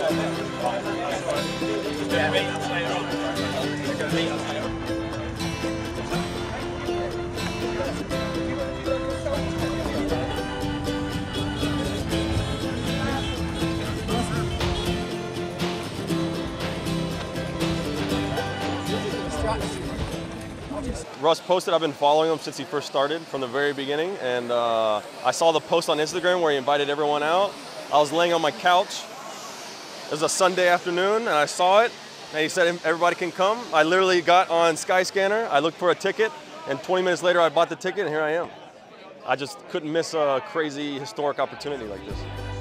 Russ posted, I've been following him since he first started from the very beginning, and I saw the post on Instagram where he invited everyone out. I was laying on my couch. It was a Sunday afternoon, and I saw it, and he said everybody can come. I literally got on Skyscanner, I looked for a ticket, and 20 minutes later I bought the ticket, and here I am. I just couldn't miss a crazy historic opportunity like this.